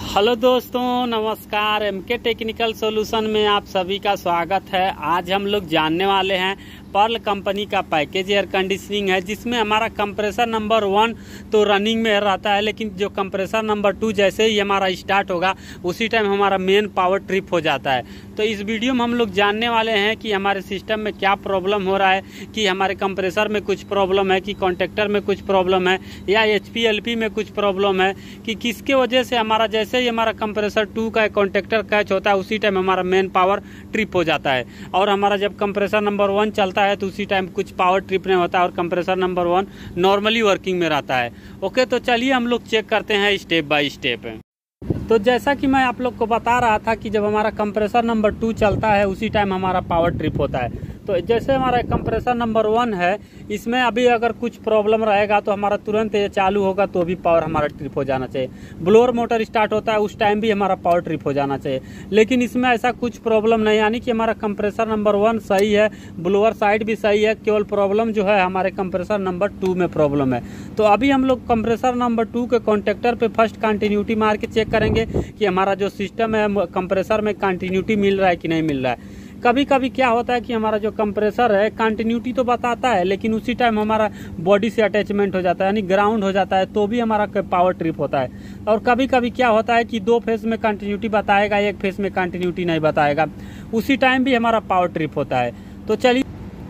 Hello दोस्तों, नमस्कार। MK technical solution में आप सभी का स्वागत है। आज हम लोग जानने वाले हैं पर्ल कंपनी का पैकेज एयर कंडीशनिंग है, जिसमें हमारा कंप्रेसर नंबर 1 तो रनिंग में रहता है, लेकिन जो कंप्रेसर नंबर 2 जैसे ही हमारा स्टार्ट होगा उसी टाइम हमारा मेन पावर ट्रिप हो जाता है। तो इस वीडियो में हम लोग जानने वाले हैं कि हमारे सिस्टम में क्या प्रॉब्लम हो रहा है, कि हमारे कंप्रेसर में कुछ प्रॉब्लम है, कि कॉन्टेक्टर में कुछ प्रॉब्लम है, या HPLP में कुछ प्रॉब्लम है, कि किसके वजह से हमारा जैसे ही हमारा कंप्रेसर 2 का कॉन्टेक्टर कैच होता है उसी टाइम हमारा मेन पावर ट्रिप हो जाता है। और हमारा जब कंप्रेसर नंबर 1 चलता है तो उसी टाइम कुछ पावर ट्रिप नहीं होता और कंप्रेसर नंबर 1 नॉर्मली वर्किंग में रहता है। ओके, तो चलिए हम लोग चेक करते हैं स्टेप बाय स्टेप। तो जैसा कि मैं आप लोग को बता रहा था कि जब हमारा कंप्रेसर नंबर 2 चलता है उसी टाइम हमारा पावर ट्रिप होता है। तो जैसे हमारा कंप्रेसर नंबर 1 है, इसमें अभी अगर कुछ प्रॉब्लम रहेगा तो हमारा तुरंत ये चालू होगा तो भी पावर हमारा ट्रिप हो जाना चाहिए। ब्लोअर मोटर स्टार्ट होता है उस टाइम भी हमारा पावर ट्रिप हो जाना चाहिए, लेकिन इसमें ऐसा कुछ प्रॉब्लम नहीं, यानी कि हमारा कंप्रेसर नंबर 1 सही है, ब्लोअर साइड भी सही है, केवल प्रॉब्लम जो है हमारे कंप्रेसर नंबर 2 में प्रॉब्लम है। तो अभी हम लोग कंप्रेसर नंबर 2 के कॉन्टेक्टर पे फर्स्ट कंटिन्यूटी मार के चेक करेंगे कि हमारा जो सिस्टम है कंप्रेसर में कंटिन्यूटी मिल रहा है कि नहीं मिल रहा है। कभी कभी क्या होता है कि हमारा जो कंप्रेसर है कंटिन्यूटी तो बताता है, लेकिन उसी टाइम हमारा बॉडी से अटैचमेंट हो जाता है, यानी ग्राउंड हो जाता है, तो भी हमारा पावर ट्रिप होता है। और कभी कभी क्या होता है कि 2 फेज में कंटिन्यूटी बताएगा, 1 फेज में कंटिन्यूटी नहीं बताएगा, उसी टाइम भी हमारा पावर ट्रिप होता है। तो चलिए,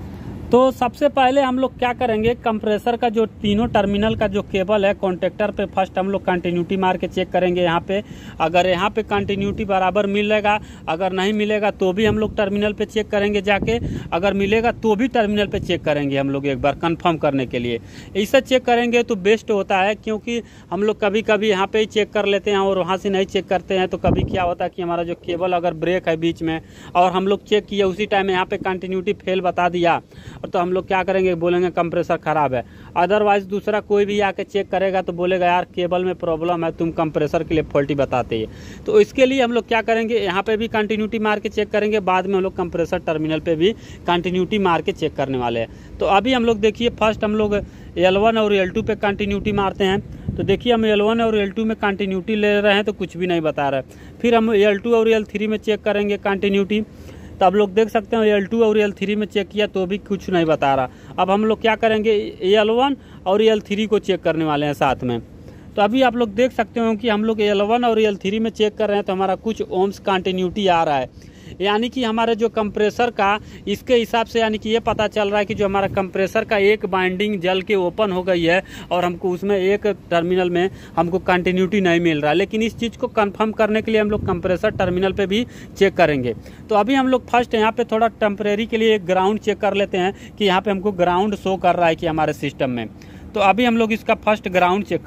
तो सबसे पहले हम लोग क्या करेंगे, कंप्रेसर का जो तीनों टर्मिनल का जो केबल है कॉन्टेक्टर पे फर्स्ट हम लोग कंटिन्यूटी मार के चेक करेंगे। यहाँ पे अगर यहाँ पे कंटिन्यूटी बराबर मिलेगा, अगर नहीं मिलेगा तो भी हम लोग टर्मिनल पे चेक करेंगे जाके, अगर मिलेगा तो भी टर्मिनल पे चेक करेंगे हम लोग एक बार कंफर्म करने के लिए। ऐसा चेक करेंगे तो बेस्ट होता है, क्योंकि हम लोग कभी कभी यहाँ पे ही चेक कर लेते हैं और वहाँ से नहीं चेक करते हैं। तो कभी क्या होता है कि हमारा जो केबल अगर ब्रेक है बीच में और हम लोग चेक किए उसी टाइम यहाँ पे कंटिन्यूटी फेल बता दिया, तो हम लोग क्या करेंगे, बोलेंगे कंप्रेसर खराब है। अदरवाइज दूसरा कोई भी आके चेक करेगा तो बोलेगा यार केबल में प्रॉब्लम है, तुम कंप्रेसर के लिए फॉल्टी बताते हैं। तो इसके लिए हम लोग क्या करेंगे, यहाँ पे भी कंटिन्यूटी मार के चेक करेंगे, बाद में हम लोग कंप्रेसर टर्मिनल पे भी कंटिन्यूटी मार के चेक करने वाले हैं। तो अभी हम लोग देखिए फर्स्ट हम लोग L1 और L2 पे कंटिन्यूटी मारते हैं। तो देखिए हम L1 और L2 में कंटिन्यूटी ले रहे हैं तो कुछ भी नहीं बता रहा है। फिर हम L2 और L3 में चेक करेंगे कंटिन्यूटी, तो आप लोग देख सकते हैं L2 और L3 में चेक किया तो भी कुछ नहीं बता रहा। अब हम लोग क्या करेंगे, L1 और L3 को चेक करने वाले हैं साथ में। तो अभी आप लोग देख सकते हो कि हम लोग L1 और L3 में चेक कर रहे हैं तो हमारा कुछ ओम्स कंटिन्यूटी आ रहा है, यानी कि हमारे जो कंप्रेसर का इसके हिसाब से, यानी कि ये पता चल रहा है कि जो हमारा कंप्रेसर का एक बाइंडिंग जल के ओपन हो गई है और हमको उसमें एक टर्मिनल में हमको कंटिन्यूटी नहीं मिल रहा है। लेकिन इस चीज़ को कंफर्म करने के लिए हम लोग कंप्रेसर टर्मिनल पे भी चेक करेंगे। तो अभी हम लोग फर्स्ट यहाँ पे थोड़ा टेम्परेरी के लिए एक ग्राउंड चेक कर लेते हैं कि यहाँ पे हमको ग्राउंड शो कर रहा है कि हमारे सिस्टम में। तो अभी हम लोग इसका फर्स्ट ग्राउंड चेक,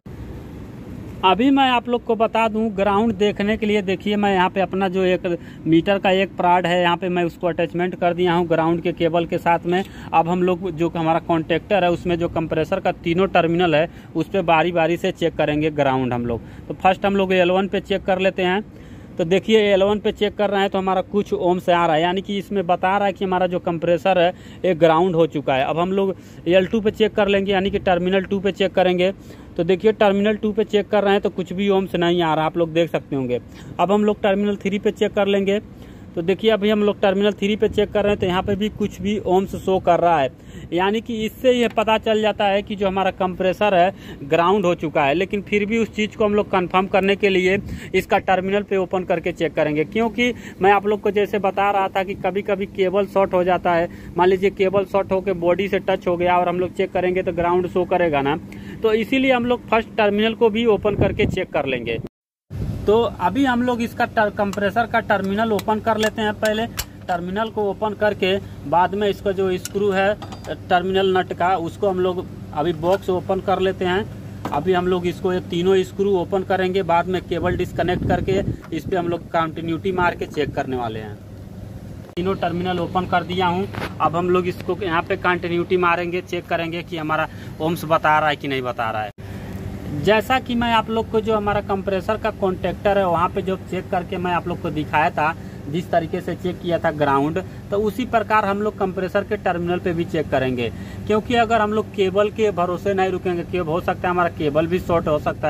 अभी मैं आप लोग को बता दूं ग्राउंड देखने के लिए, देखिए मैं यहाँ पे अपना जो एक मीटर का एक प्राड है यहाँ पे मैं उसको अटैचमेंट कर दिया हूँ ग्राउंड के केबल के साथ में। अब हम लोग जो हमारा कॉन्टेक्टर है उसमें जो कंप्रेसर का तीनों टर्मिनल है उस पर बारी बारी से चेक करेंगे ग्राउंड हम लोग। तो फर्स्ट हम लोग L1 पे चेक कर लेते हैं। तो देखिए L1 पे चेक कर रहे हैं तो हमारा कुछ ओम से आ रहा है, यानी कि इसमें बता रहा है कि हमारा जो कंप्रेसर है एक ग्राउंड हो चुका है। अब हम लोग L2 पे चेक कर लेंगे, यानी कि टर्मिनल 2 पे चेक करेंगे। तो देखिए टर्मिनल 2 पे चेक कर रहे हैं तो कुछ भी ओम से नहीं आ रहा, आप लोग देख सकते होंगे। अब हम लोग टर्मिनल 3 पे चेक कर लेंगे। तो देखिए अभी हम लोग टर्मिनल 3 पे चेक कर रहे हैं तो यहाँ पे भी कुछ भी ओम्स शो कर रहा है, यानी कि इससे यह पता चल जाता है कि जो हमारा कंप्रेसर है ग्राउंड हो चुका है। लेकिन फिर भी उस चीज़ को हम लोग कंफर्म करने के लिए इसका टर्मिनल पे ओपन करके चेक करेंगे, क्योंकि मैं आप लोग को जैसे बता रहा था कि कभी कभी केबल शॉर्ट हो जाता है। मान लीजिए केबल शॉर्ट होकर बॉडी से टच हो गया और हम लोग चेक करेंगे तो ग्राउंड शो करेगा ना, तो इसीलिए हम लोग फर्स्ट टर्मिनल को भी ओपन करके चेक कर लेंगे। तो अभी हम लोग इसका कंप्रेसर का टर्मिनल ओपन कर लेते हैं। पहले टर्मिनल को ओपन करके बाद में इसका जो स्क्रू है टर्मिनल नट का उसको हम लोग अभी बॉक्स ओपन कर लेते हैं। अभी हम लोग इसको तीनों स्क्रू ओपन करेंगे, बाद में केबल डिस्कनेक्ट करके इस पर हम लोग कंटिन्यूटी मार के चेक करने वाले हैं। तीनों टर्मिनल ओपन कर दिया हूं। अब हम लोग इसको यहाँ पे कंटिन्यूटी मारेंगे, चेक करेंगे कि हमारा ओम्स बता रहा है कि नहीं बता रहा है। जैसा कि मैं आप लोग को जो हमारा कंप्रेसर का कॉन्टेक्टर है वहाँ पे जो चेक करके मैं आप लोग को दिखाया था, जिस तरीके से चेक किया था ग्राउंड, तो उसी प्रकार हम लोग कंप्रेसर के टर्मिनल पे भी चेक करेंगे। क्योंकि अगर हम लोग केबल के भरोसे नहीं रुकेंगे, हो सकता है हमारा केबल भी शॉर्ट हो सकता है,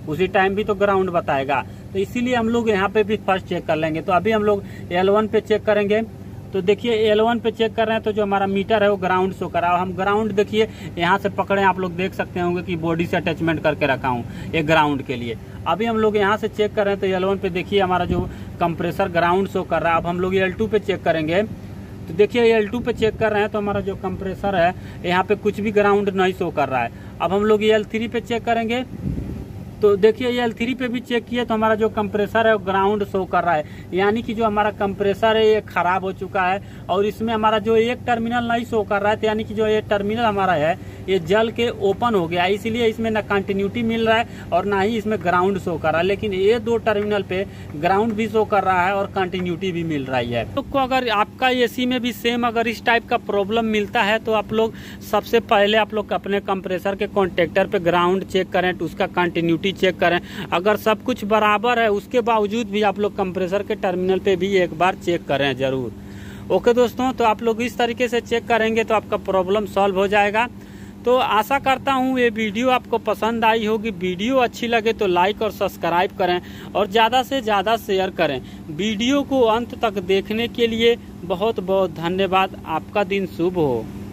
उसी टाइम भी तो ग्राउंड बताएगा। तो इसीलिए हम लोग यहाँ पे भी फर्स्ट चेक कर लेंगे। तो अभी हम लोग L1 पे चेक करेंगे। तो देखिए L1 पे चेक कर रहे हैं तो जो हमारा मीटर है वो ग्राउंड शो कर रहा है। हम ग्राउंड देखिए यहाँ से पकड़े, आप लोग देख सकते होंगे कि बॉडी से अटैचमेंट करके रखा हूँ ये ग्राउंड के लिए। अभी हम लोग यहाँ से चेक कर रहे हैं तो L1 पे देखिए हमारा जो कंप्रेसर ग्राउंड शो कर रहा है। अब हम लोग L2 पे चेक करेंगे। तो देखिए L2 पे चेक कर रहे हैं तो हमारा जो कंप्रेसर है यहाँ पे कुछ भी ग्राउंड नहीं शो कर रहा है। अब हम लोग L3 पे चेक करेंगे। तो देखिए L3 पे भी चेक किया तो हमारा जो कंप्रेसर है वो ग्राउंड शो कर रहा है, यानी कि जो हमारा कंप्रेसर है ये खराब हो चुका है और इसमें हमारा जो एक टर्मिनल नहीं शो कर रहा है, तो यानी कि जो ये टर्मिनल हमारा है ये जल के ओपन हो गया, इसलिए इसमें ना कंटिन्यूटी मिल रहा है और ना ही इसमें ग्राउंड शो कर रहा है। लेकिन ये दो टर्मिनल पे ग्राउंड भी शो कर रहा है और कंटिन्यूटी भी मिल रही है। तो अगर आपका एसी में भी सेम अगर इस टाइप का प्रॉब्लम मिलता है तो आप लोग सबसे पहले आप लोग अपने कंप्रेसर के कॉन्टेक्टर पे ग्राउंड चेक करें, तो उसका कंटिन्यूटी चेक करें। अगर सब कुछ बराबर है उसके बावजूद भी आप लोग कंप्रेसर के टर्मिनल पे भी एक बार चेक करें जरूर। ओके दोस्तों, तो आप लोग इस तरीके से चेक करेंगे तो आपका प्रॉब्लम सॉल्व हो जाएगा। तो आशा करता हूँ ये वीडियो आपको पसंद आई होगी। वीडियो अच्छी लगे तो लाइक और सब्सक्राइब करें और ज़्यादा से ज़्यादा शेयर करें। वीडियो को अंत तक देखने के लिए बहुत बहुत धन्यवाद। आपका दिन शुभ हो।